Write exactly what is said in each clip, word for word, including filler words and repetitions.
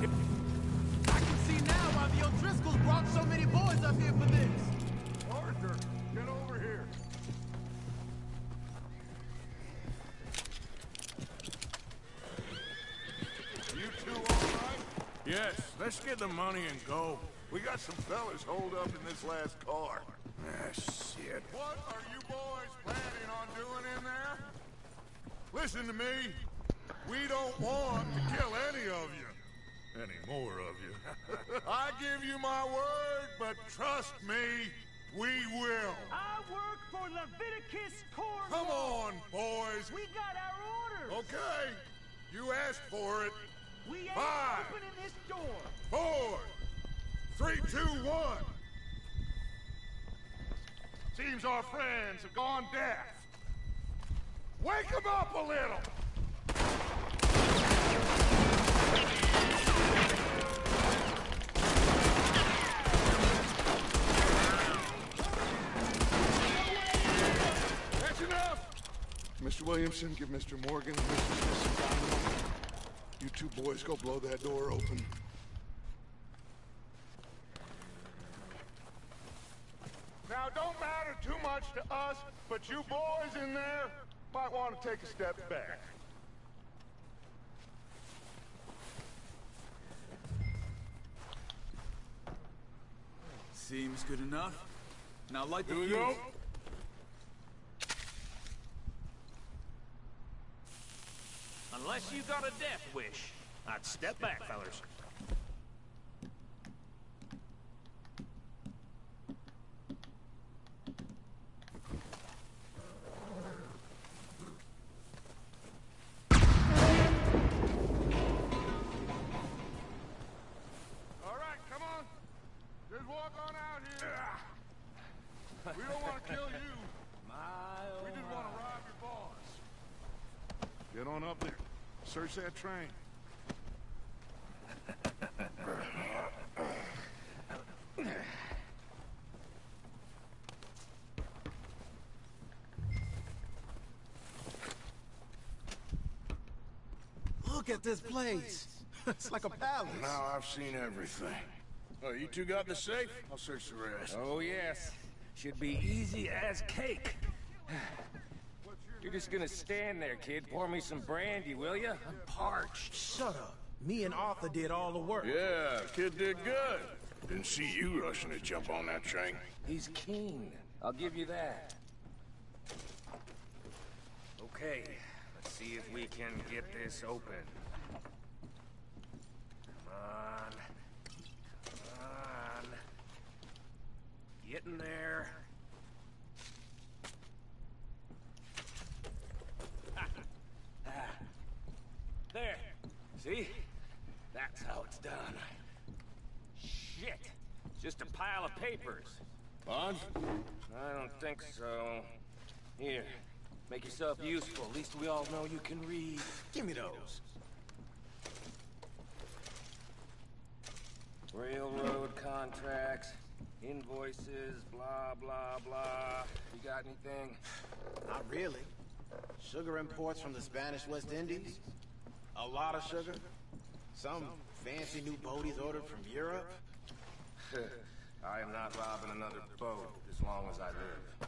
I can see now why the O'Driscolls brought so many boys up here for this. Arthur, get over here. You two all right? Yes, let's get the money and go. We got some fellas holed up in this last car. Ah, shit. What are you boys planning on doing in there? Listen to me. We don't want to kill any of you. Any more of you. I give you my word, but trust me, we will. I work for Leviticus Corps. Come on, boys. We got our orders. Okay. You asked for it. We ain't Five. opening this door. Four. Three, two, one. Seems our friends have gone deaf. Wake them up a little. That's enough. Mister Williamson, give Mister Morgan and Mister Smith some time. You two boys go blow that door open. Now, don't matter too much to us, but you boys in there might want to take a step back. Seems good enough. Now light the Here we fuse. go. Unless you got a death wish, I'd step back, fellers. All right, come on. Just walk on out here. We don't want to kill you. We just want to rob your boss. Get on up there. Search that train. Look at this place. It's like a palace. Now I've seen everything. Oh, you two got the safe? I'll search the rest. Oh, yes. Should be easy as cake. You're just gonna stand there, kid. Pour me some brandy, will ya? I'm parched. Shut up. Me and Arthur did all the work. Yeah, kid did good. Didn't see you rushing to jump on that train. He's keen. I'll give you that. Okay, let's see if we can get this open. Come on. Come on. Get in there. There. See? That's how it's done. Shit. Just a pile of papers. Bonds? I don't think so. Here. Make yourself useful. At least we all know you can read. Give me those. Railroad contracts, invoices, blah, blah, blah. You got anything? Not really. Sugar imports from the Spanish West Indies. A lot of sugar. Some fancy new boaties ordered from Europe. I am not robbing another boat as long as I live.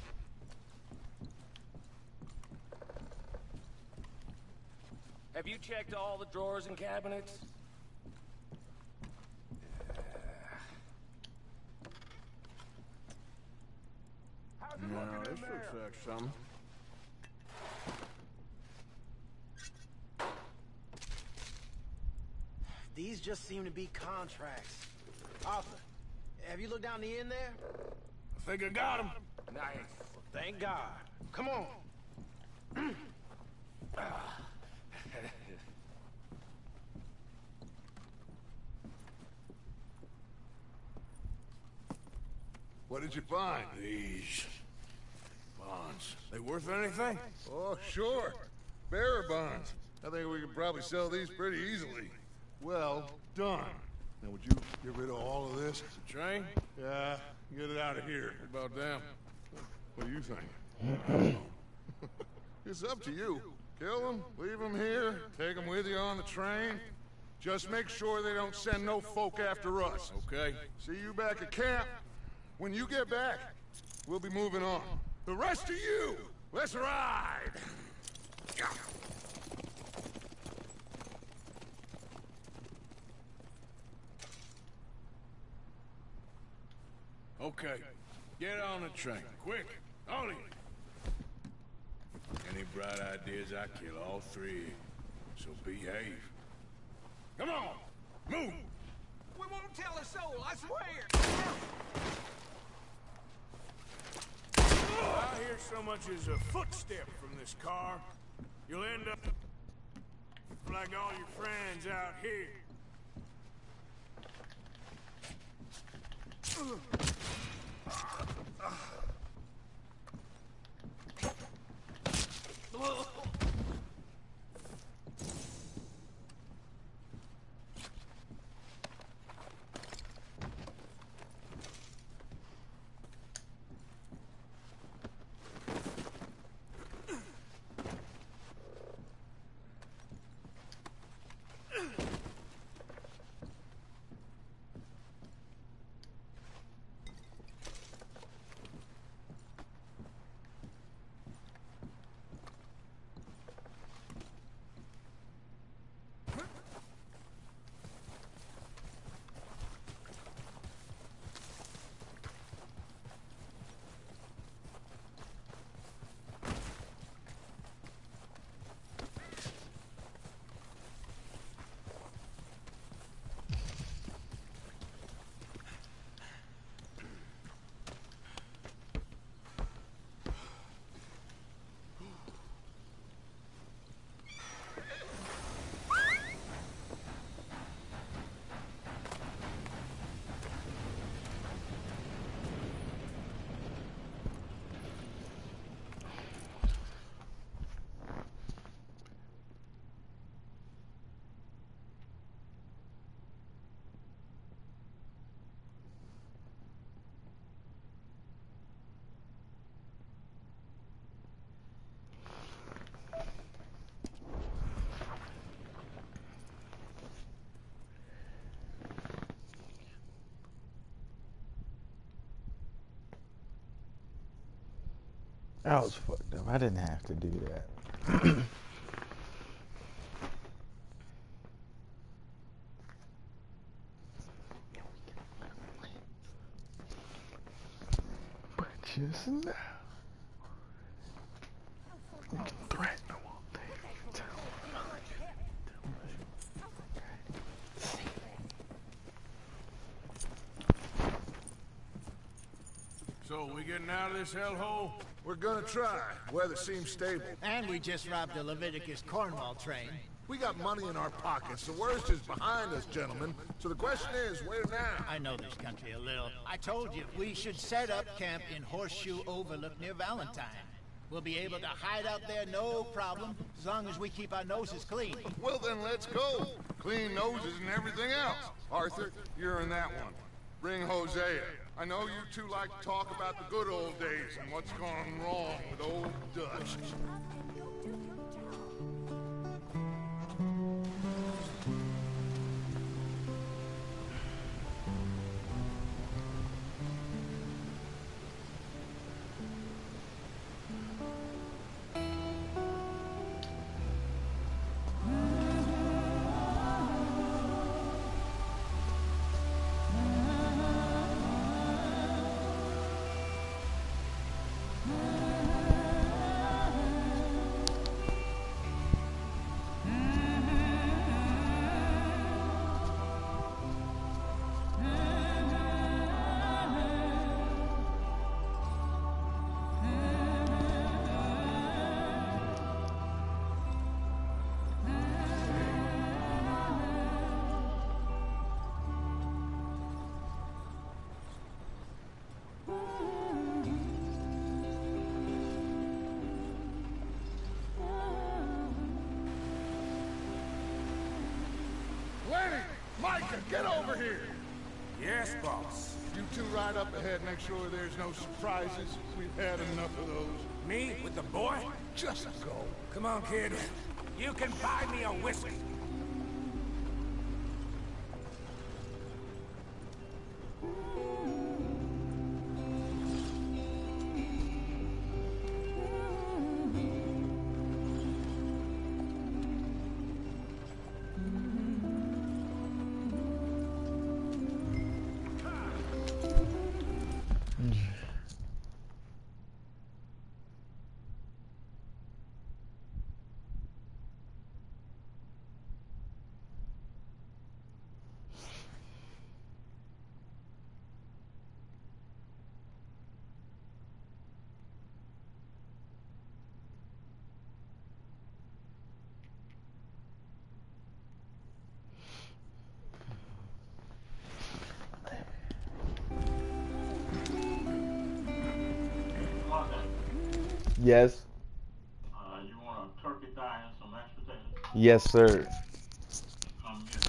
Have you checked all the drawers and cabinets? No, this looks like something. These just seem to be contracts. Arthur, have you looked down the end there? I think I got him. Nice. Thank God. Come on. What did you find? These bonds. They worth anything? Oh, sure. Bearer bonds. I think we could probably sell these pretty easily. Well done. Now, would you get rid of all of this? The train? Yeah, get it out of here. What about them? What do you think? It's up to you. Kill them, leave them here, take them with you on the train. Just make sure they don't send no folk after us. Okay. See you back at camp. When you get back, we'll be moving on. The rest of you, let's ride! Okay. Get on the train. Quick. All of you. Any bright ideas, I kill all three. So behave. Come on! Move! We won't tell a soul, I swear! If I hear so much as a footstep from this car, you'll end up like all your friends out here. I was fucked up. I didn't have to do that. But just now, you can threaten them all day. Tell them. So, we getting out of this hellhole? We're gonna try. Weather seems stable. And we just robbed the Leviticus Cornwall train. We got money in our pockets. The worst is behind us, gentlemen. So the question is, where now? I know this country a little. I told you, we should set up camp in Horseshoe Overlook near Valentine. We'll be able to hide out there no problem, as long as we keep our noses clean. Well then, let's go. Clean noses and everything else. Arthur, you're in that one. Bring Hosea. I know you two like to talk about the good old days and what's gone wrong with old Dutch. Micah, get over here! Yes, boss. You two ride up ahead, make sure there's no surprises. We've had enough of those. Me? With the boy? Just go. Come on, kid. You can buy me a whiskey. Yes. Uh, you want a turkey thigh and some mashed potatoes? Yes, sir. Come get it.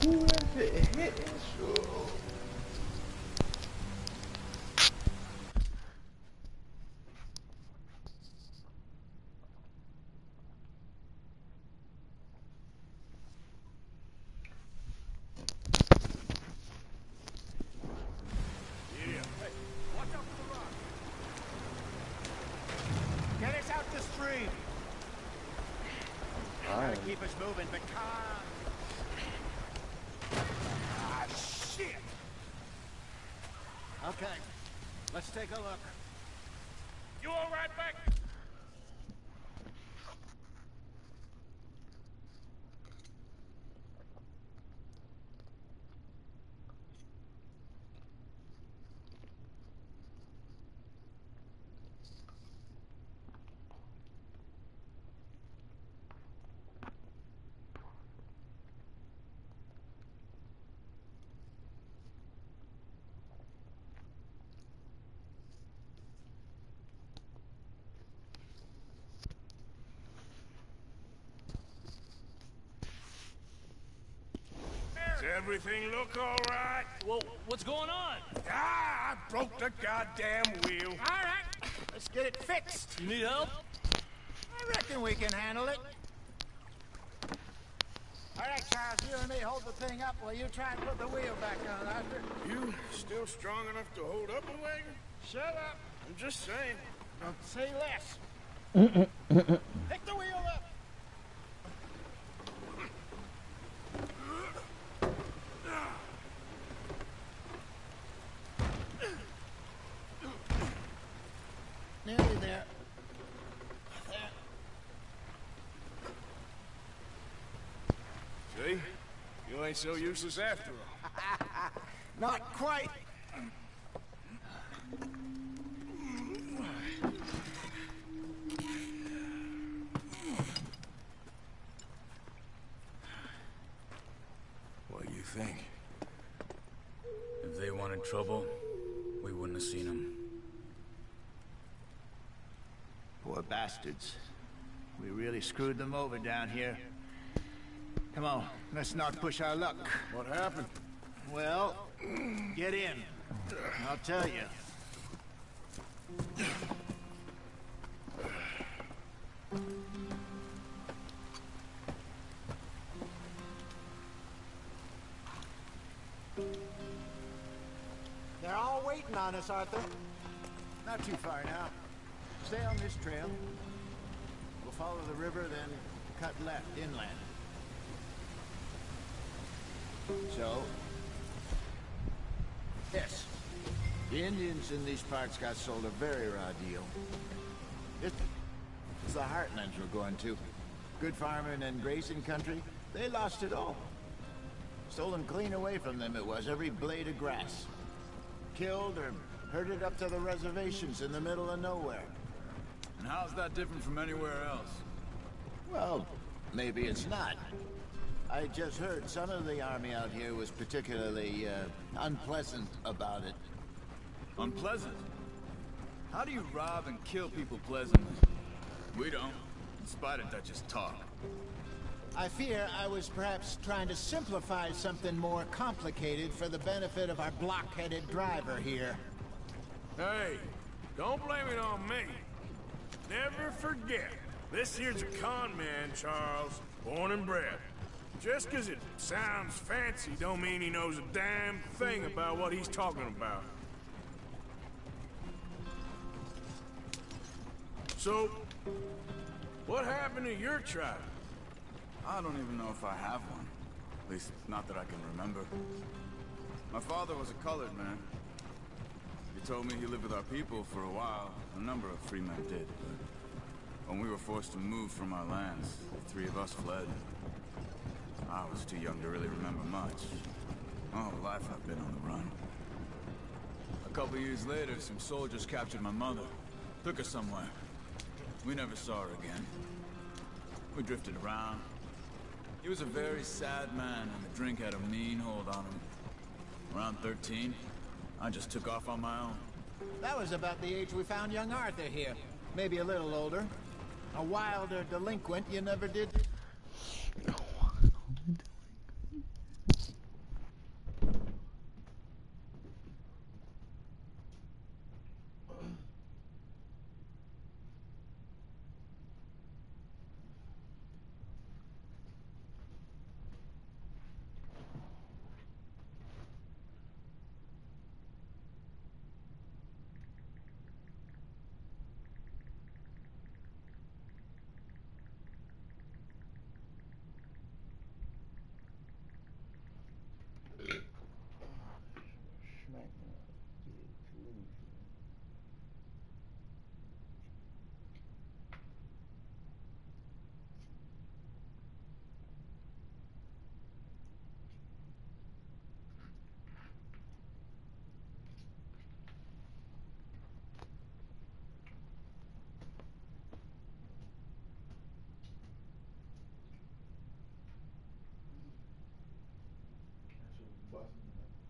Whoever hit is sure. Get us out the street. Gotta keep us moving, but calm. Ah, shit! Okay, let's take a look. You all right back? Does everything look all right? Well, what's going on? Ah, I broke the goddamn wheel. All right, let's get it fixed. You need help? I reckon we can handle it. All right, Charles, you and me hold the thing up while you try and put the wheel back on, Arthur. You still strong enough to hold up a wagon? Shut up. I'm just saying. Don't say less. Pick the wheel up. Nearly there. There. See? You ain't so useless after all. Not quite. What do you think? If they wanted trouble, we wouldn't have seen them. Poor bastards. We really screwed them over down here. Come on, let's not push our luck. What happened? Well, get in. I'll tell you. They're all waiting on us, Arthur. Not too far now. Stay on this trail. We'll follow the river, then cut left inland. So, yes, the Indians in these parts got sold a very raw deal. It's the Heartlands we're going to. Good farming and grazing country, they lost it all. Stolen clean away from them it was, every blade of grass. Killed or herded up to the reservations in the middle of nowhere. And how's that different from anywhere else? Well, maybe it's not. I just heard some of the army out here was particularly, uh, unpleasant about it. Unpleasant? How do you rob and kill people pleasantly? We don't, in spite of Dutch's talk. I fear I was perhaps trying to simplify something more complicated for the benefit of our block-headed driver here. Hey, don't blame it on me. Never forget, this here's a con man, Charles, born and bred. Just 'cause it sounds fancy don't mean he knows a damn thing about what he's talking about. So, what happened to your tribe? I don't even know if I have one. At least, not that I can remember. My father was a colored man. He told me he lived with our people for a while. A number of free men did, but when we were forced to move from our lands, the three of us fled. I was too young to really remember much. All life I've been on the run. A couple years later, some soldiers captured my mother. Took her somewhere. We never saw her again. We drifted around. He was a very sad man, and the drink had a mean hold on him. Around thirteen, I just took off on my own. That was about the age we found young Arthur here. Maybe a little older. A wilder delinquent you never did.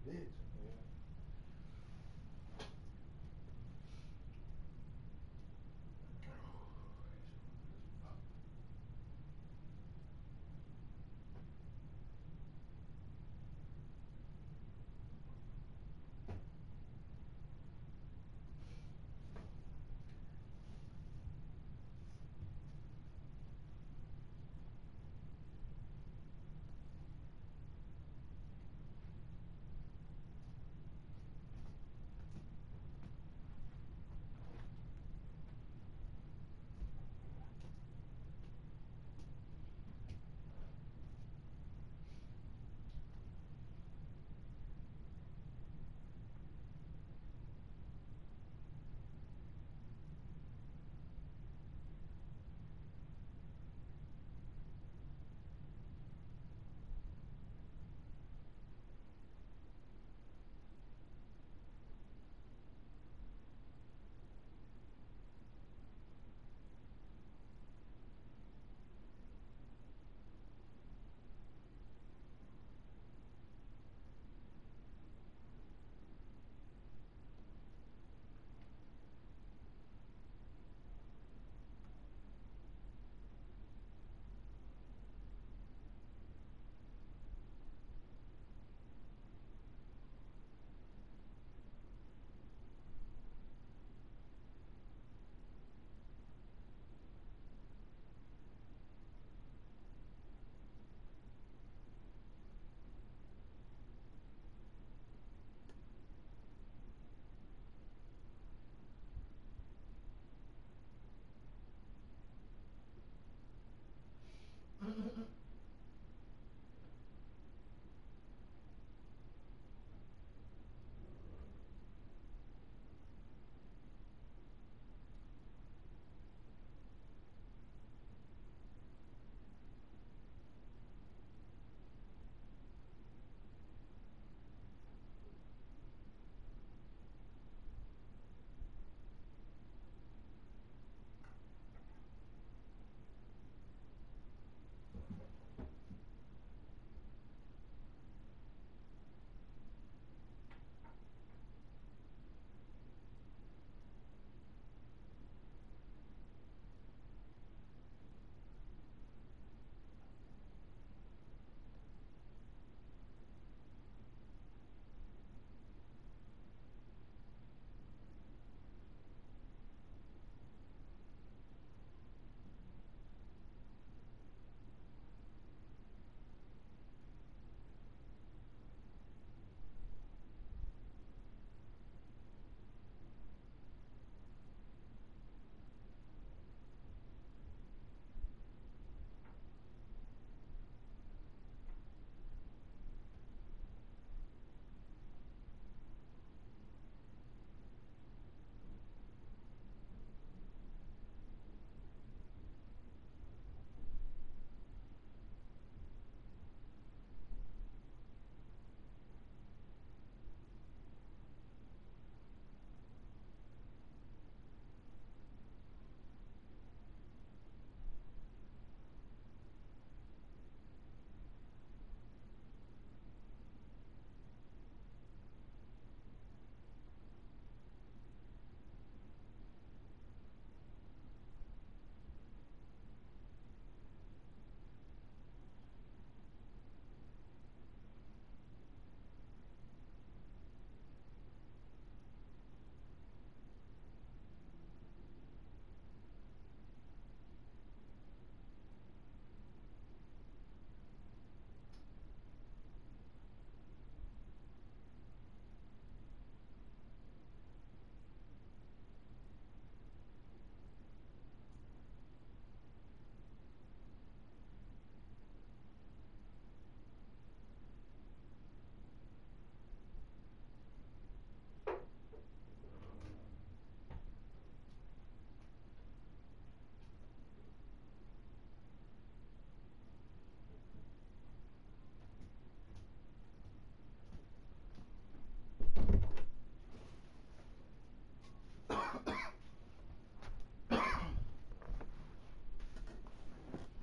bitch, man.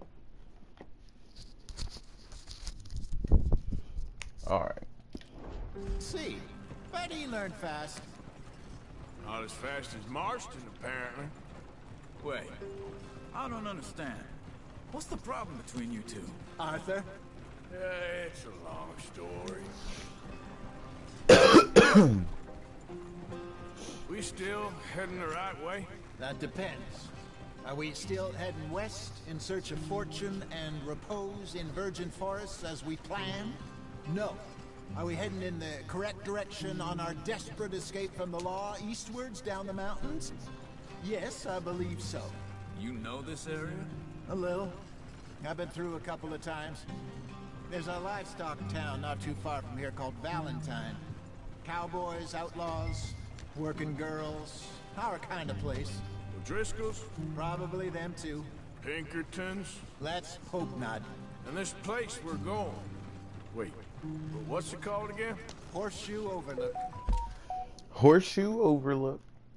All right. See, but he learned fast. Not as fast as Marston, apparently. Wait, I don't understand. What's the problem between you two? Arthur? Yeah, it's a long story. We still heading the right way? That depends. Are we still heading west in search of fortune and repose in virgin forests as we planned? No. Are we heading in the correct direction on our desperate escape from the law eastwards down the mountains? Yes, I believe so. You know this area? A little. I've been through a couple of times. There's a livestock town not too far from here called Valentine. Cowboys, outlaws, working girls, our kind of place. The Driscolls? Probably them too. Pinkertons? Let's hope not. And this place we're going. Wait, what's it called again? Horseshoe Overlook. Horseshoe Overlook.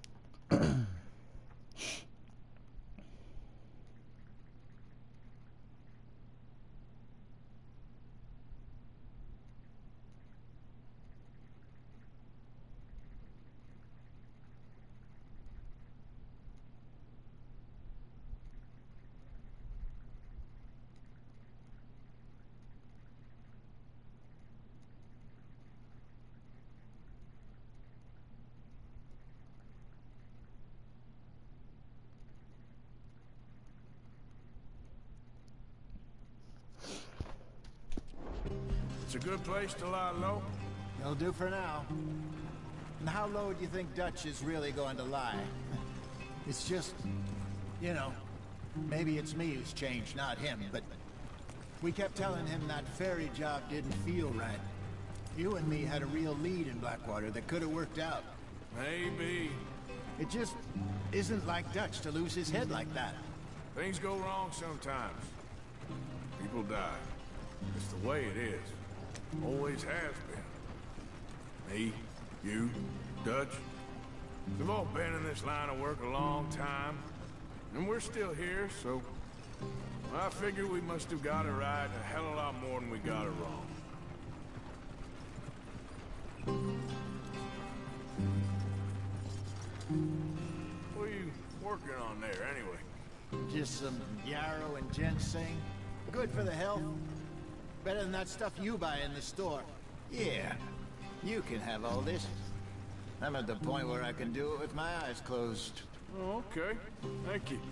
It's a good place to lie low. It'll do for now. And how low do you think Dutch is really going to lie? It's just, you know, maybe it's me who's changed, not him, but we kept telling him that ferry job didn't feel right. You and me had a real lead in Blackwater that could have worked out. Maybe. It just isn't like Dutch to lose his head like that. Things go wrong sometimes. People die. It's the way it is. Always has been. Me, you, Dutch. We've all been in this line of work a long time. And we're still here, so... I figure we must have got it right a hell of a lot more than we got it wrong. What are you working on there, anyway? Just some yarrow and ginseng. Good for the health. Better than that stuff you buy in the store. Yeah, you can have all this. I'm at the point where I can do it with my eyes closed. Oh, okay. Thank you.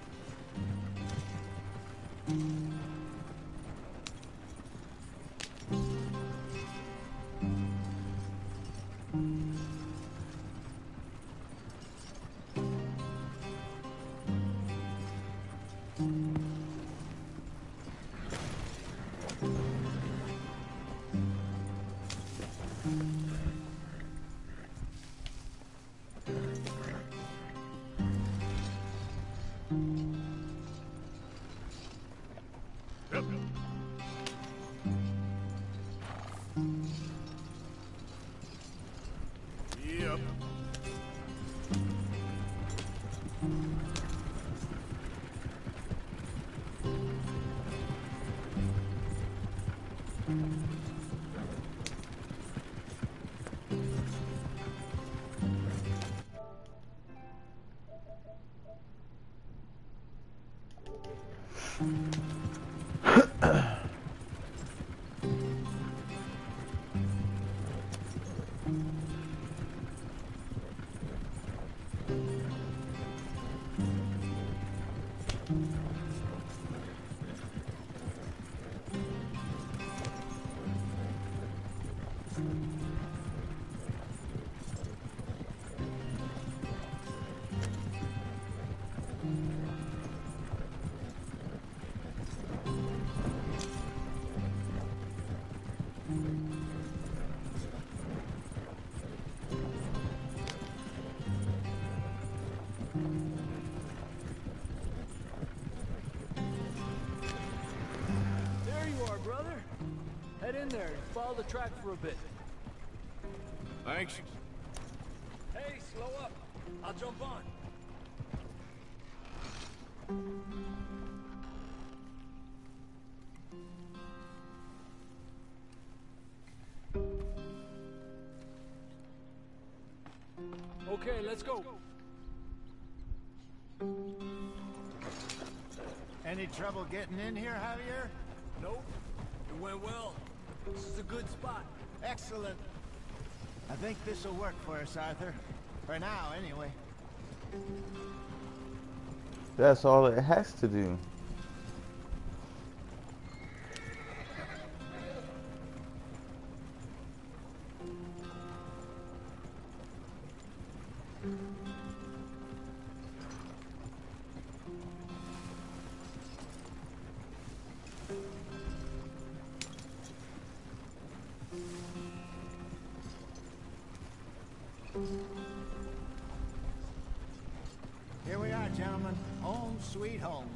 Yep. There you are, brother. Head in there and follow the track for a bit. Thanks. Hey, slow up. I'll jump on. Okay, let's go. Any trouble getting in here, Javier? Nope. It went well. This is a good spot. Excellent. I think this'll work for us, Arthur. For now, anyway. That's all it has to do. Here we are, gentlemen. Home sweet home.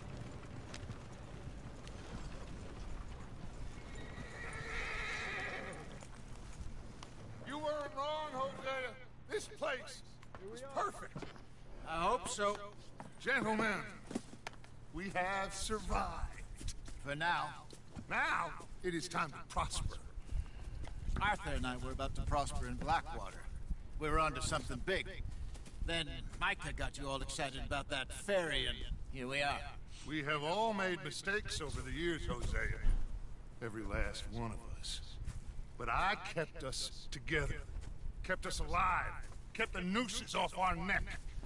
You weren't wrong, Hosea. This place is perfect. I hope so. Gentlemen, we have survived. For now. Now, it is time to prosper. Arthur and I were about to prosper in Blackwater. We were onto something big. Then Micah got you all excited about that ferry, and here we are. We have all made mistakes over the years, Hosea. Every last one of us. But I kept us together. Kept us alive. Kept the nooses off our neck.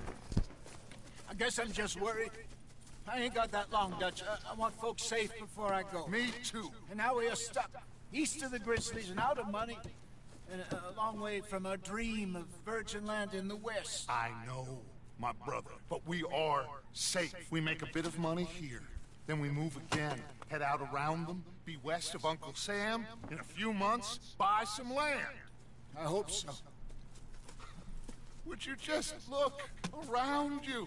I guess I'm just worried. I ain't got that long, Dutch. I, I want folks safe before I go. Me too. And now we are stuck. East of the Grizzlies and out of money. And a, a long way from our dream of virgin land in the west. I know, my brother. But we are safe. We make a bit of money here. Then we move again. Head out around them. Be west of Uncle Sam. In a few months, buy some land. I hope so. Would you just look around you?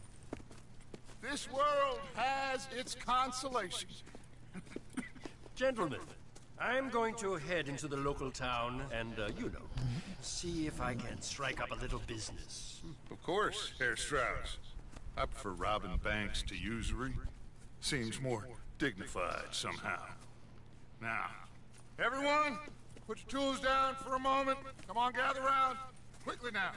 This world has its consolations. Gentlemen, I'm going to head into the local town and, uh, you know, see if I can strike up a little business. Of course, Herr Strauss. I prefer robbing banks to usury. Seems more dignified somehow. Now, everyone, put your tools down for a moment. Come on, gather round. Quickly now.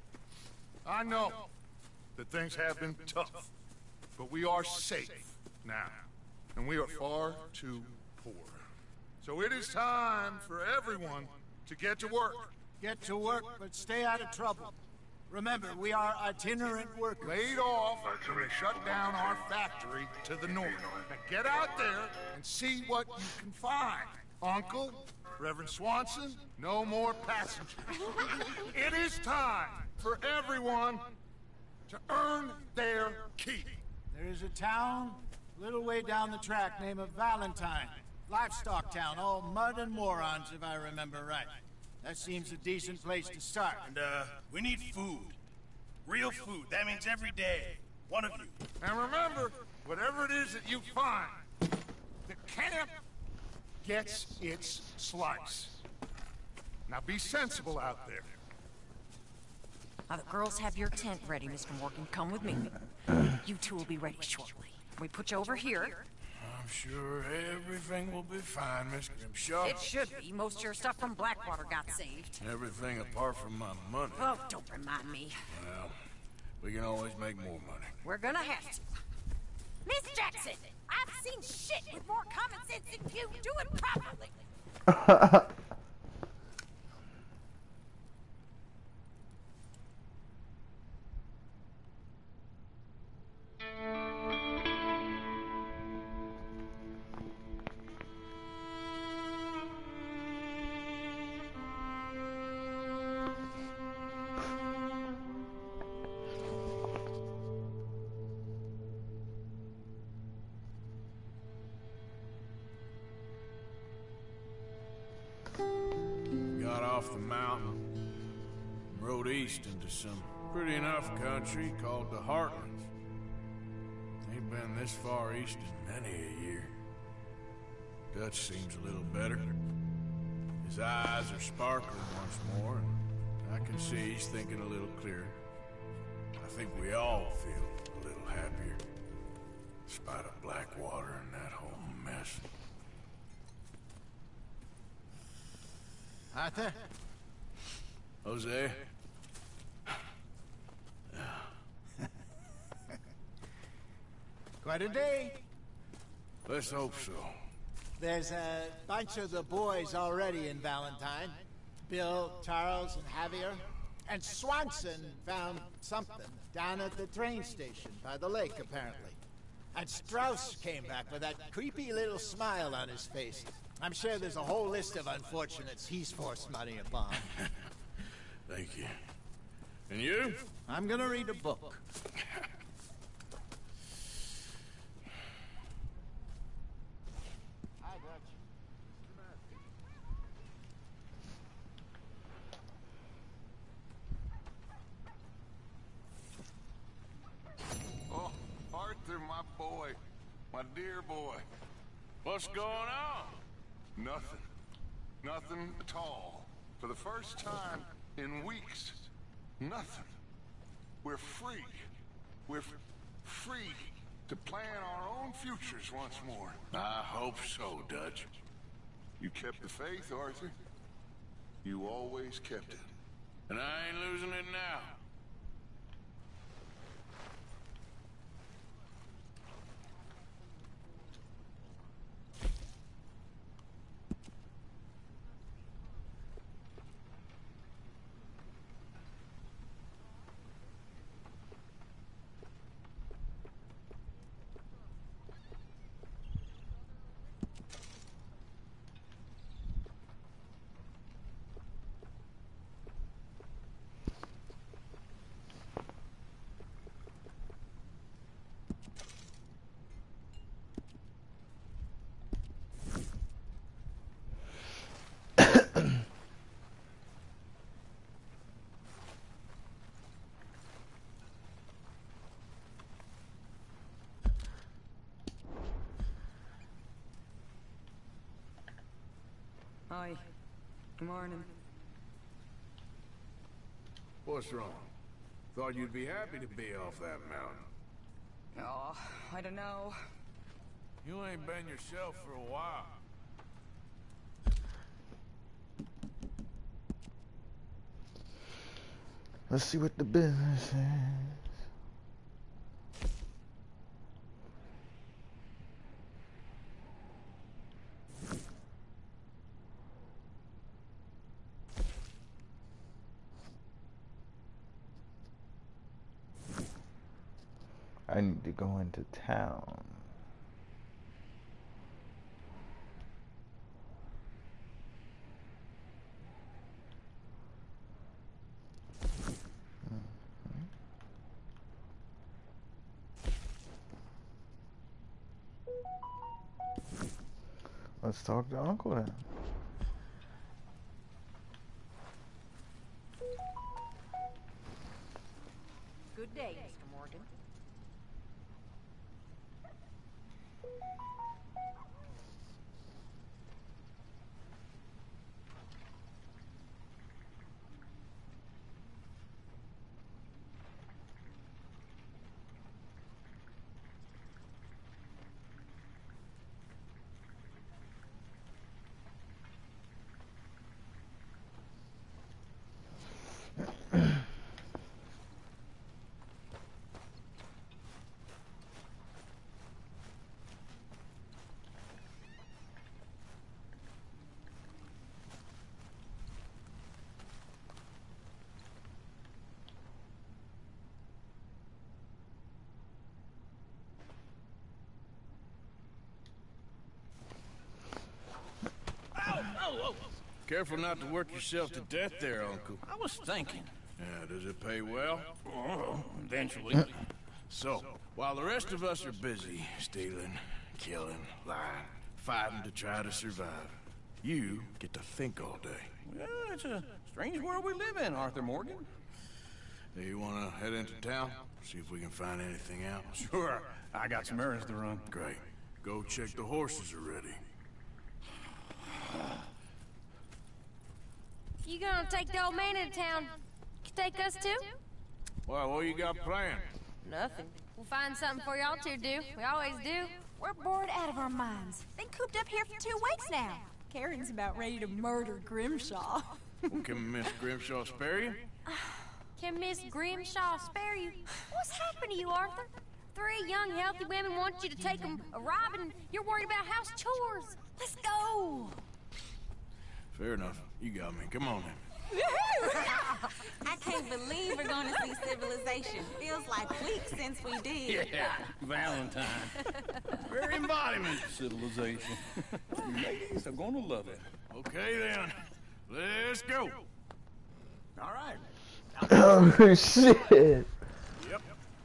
I know that things have been tough, but we are safe now, and we are far too poor. So it is time for everyone to get to work. Get to work, but stay out of trouble. Remember, we are itinerant workers. Laid off when they shut down our factory to the north. Now get out there and see what you can find. Uncle, Reverend Swanson, no more passengers. It is time for everyone to earn their keep. There is a town a little way down the track named Valentine. Livestock town, all mud and morons, if I remember right. That seems a decent place to start. And, uh, we need food. Real food. That means every day. One of you. And remember, whatever it is that you find, the camp gets its slice. Now be sensible out there. Now the girls have your tent ready, Mister Morgan. Come with me. You two will be ready shortly. We put you over here. I'm sure everything will be fine, Miss Grimshaw. It should be. Most of your stuff from Blackwater got saved. Everything apart from my money. Oh, don't remind me. Well, we can always make more money. We're gonna have to. Miss Jackson, I've seen shit with more common sense than you. Do it properly. Got off the mountain, rode east into some pretty enough country called the Heartlands. Ain't been this far east in many a year. Dutch seems a little better. His eyes are sparkling once more, and I can see he's thinking a little clearer. I think we all feel a little happier, in spite of Blackwater and that whole mess. Arthur? Jose? quite a day. Let's hope so. There's a bunch of the boys already in Valentine. Bill, Charles, and Javier. And Swanson found something down at the train station by the lake, apparently. And Strauss came back with that creepy little smile on his face. I'm sure there's a whole list of unfortunates he's forced money upon. Thank you. And you? I'm gonna read a book. Oh, Arthur, my boy. My dear boy. What's going on? Nothing. Nothing at all. For the first time in weeks. Nothing. We're free. We're f free to plan our own futures once more. I hope so, Dutch. You kept the faith, Arthur. You always kept it. And I ain't losing it now. Hi. Good morning. What's wrong? Thought you'd be happy to be off that mountain. Oh, I don't know. You ain't been yourself for a while. Let's see what the business is. I need to go into town. Let's talk to Uncle then. Good day, Mister Morgan. Careful not to work yourself to death there, Uncle. I was thinking. Yeah, does it pay well? Oh, eventually. So, while the rest of us are busy stealing, killing, lying, fighting to try to survive, you get to think all day. Yeah, it's a strange world we live in, Arthur Morgan. Do you want to head into town? See if we can find anything out? Sure. I got some errands to run. Great. Go check the horses are ready. You gonna take the old man into town? You take us too? Well, what you got planned? Nothing. We'll find something for y'all to do. We always do. We're bored out of our minds. Been cooped up here for two weeks now. Karen's about ready to murder Grimshaw. Well, can Miss Grimshaw spare you? Can Miss Grimshaw spare you? What's happened to you, Arthur? Three young, healthy women want you to take them a robbing. You're worried about house chores. Let's go. Fair enough. You got me. Come on then. I can't believe we're going to see civilization. Feels like weeks since we did. Yeah, Valentine. Very embodiment of civilization. You ladies are gonna love it. Okay then. Let's go. All right. Oh shit. Yep.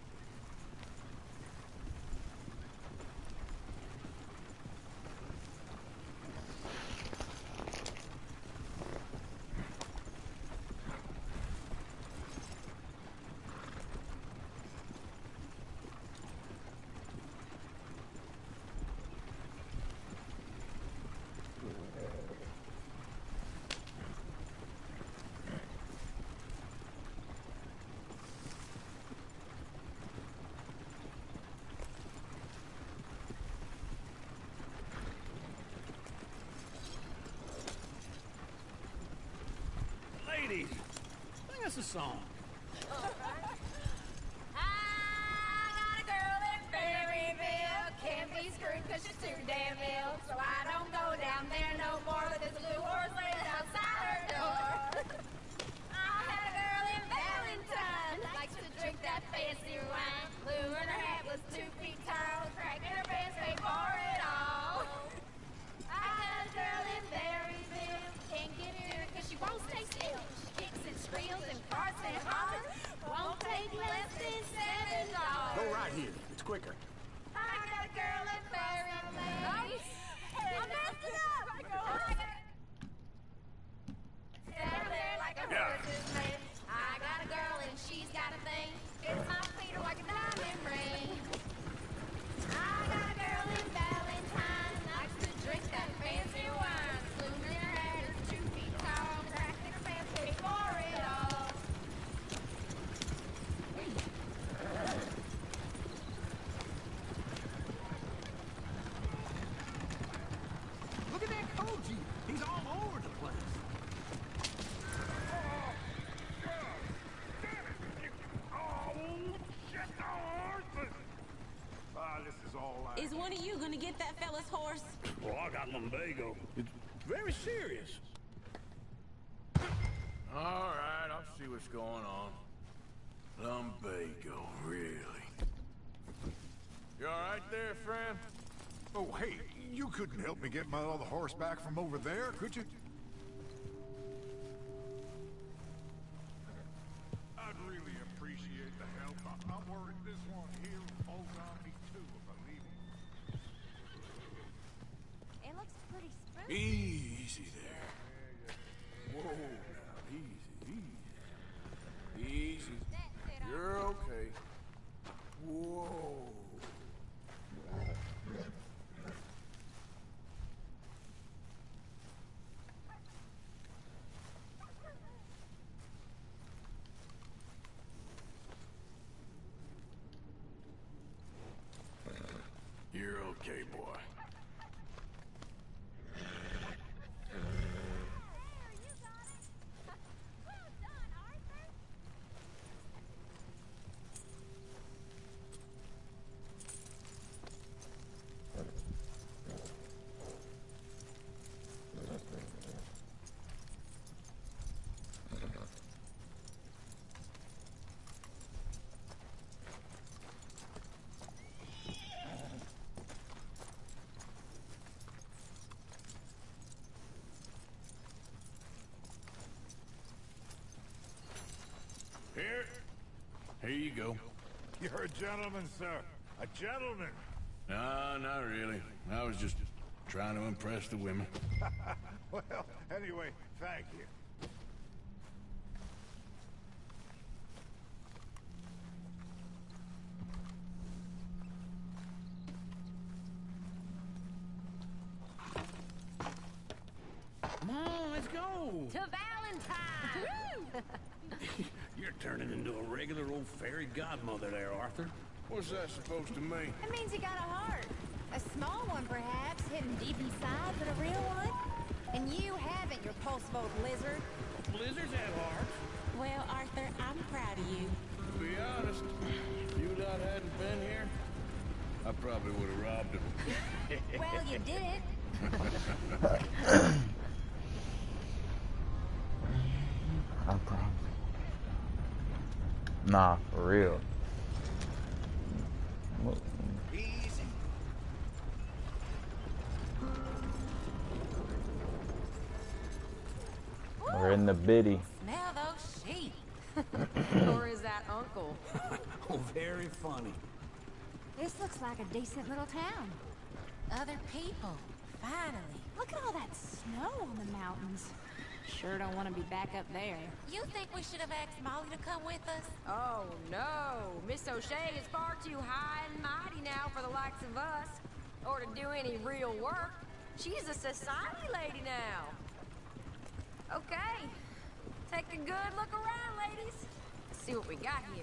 Ladies, sing us a song. I got a girl in Berryville. Can't be screwed cause she's too damn ill. So I don't go down there no more. But there's a blue horse laying outside her door. I had a girl in Valentine. Likes to drink that fancy wine. Blue and her hat was two feet tall. Cracking her pants paid for it all. I had a girl in Berryville. Can't get her cause she won't stay still. She kicks and squeals and farts and hollers. Won't take less than seven dollars. Go right here. It's quicker. I got a girl in Berryville. I'm messed up. I got stand there like a horse's man. I got a girl and she's got a thing. It's my feet are like a diamond ring. I got a girl in Valentine. Likes to drink that fancy wine. Bloom in her hair is two feet tall. Cracking her pants paid for it all. Look at that Koji. He's all over the place. Ah, this is all I... Is one of you going to get that fella's horse? Well, I got lumbago. It's very serious. All right, I'll see what's going on. Lumbago, really? You all right there, friend? Oh, hey, you couldn't help me get my other horse back from over there, could you? I'd really appreciate the help. I- I'm worried this one here will fold on me too if I leave him. It looks pretty spooky. Easy there. Whoa, now, easy, easy. Easy. You're okay. Whoa. You're okay, boy. Here. Here you go. You're a gentleman, sir. A gentleman. No, not really. I was just trying to impress the women. Well, anyway, thank you. Come on, let's go. To Valentine! You're turning into a regular old fairy godmother there, Arthur. What's that supposed to mean? It means you got a heart. A small one, perhaps, hidden deep inside, but a real one. And you haven't, your pulse-vote lizard. Blizzards have hearts. Well, Arthur, I'm proud of you. be honest, if you lot hadn't been here, I probably would have robbed him. Well, you did. I promise. Nah, for real. Easy. We're in the biddy. Smell those sheep. Or is that Uncle? Oh, very funny. This looks like a decent little town. Other people. Finally. Look at all that snow on the mountains. Sure don't want to be back up there. You think we should have asked Molly to come with us? Oh, no. Miss O'Shea is far too high and mighty now for the likes of us. Or to do any real work. She's a society lady now. Okay. Take a good look around, ladies. See what we got here.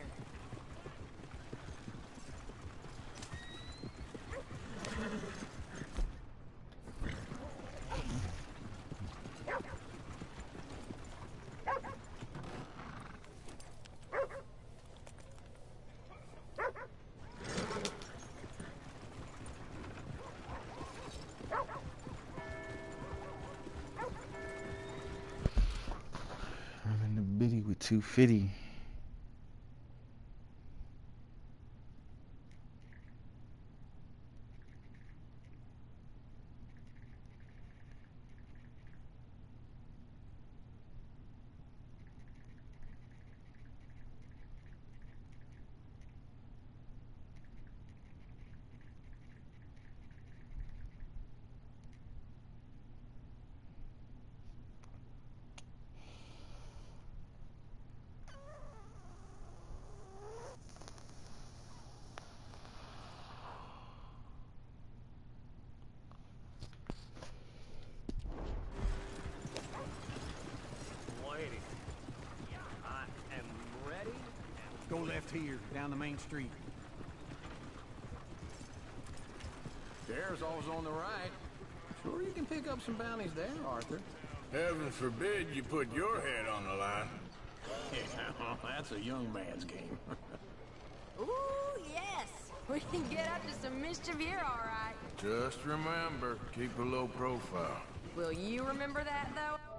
I'm in the biddy with two fifty. Lady, I am ready. Go left here, down the main street. There's always on the right. Sure you can pick up some bounties there, Arthur. Heaven forbid you put your head on the line. Yeah, that's a young man's game. Ooh, yes. We can get up to some mischief here, all right. Just remember, keep a low profile. Will you remember that, though?